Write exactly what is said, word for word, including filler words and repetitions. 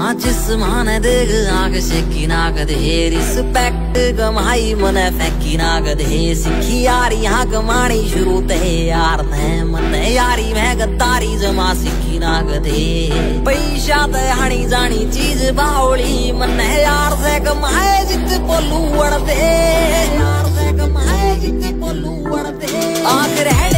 जिसमान देग आग shaky Nag they respect कमाई मन फैकी नाग दे सिखी यारी यहाँ कमानी शुरू ते यार ने मन यारी मैं गद्दारी जमा सिखी नाग दे पैसा ते हानी जानी चीज बावली मन यार से कमाए जित पोलू वड़ दे यार से कमाए जित पोलू वड़ दे आखिर है